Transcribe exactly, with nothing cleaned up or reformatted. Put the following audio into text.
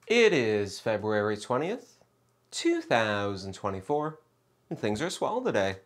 It is February twentieth, two thousand twenty-four, and things are swell today.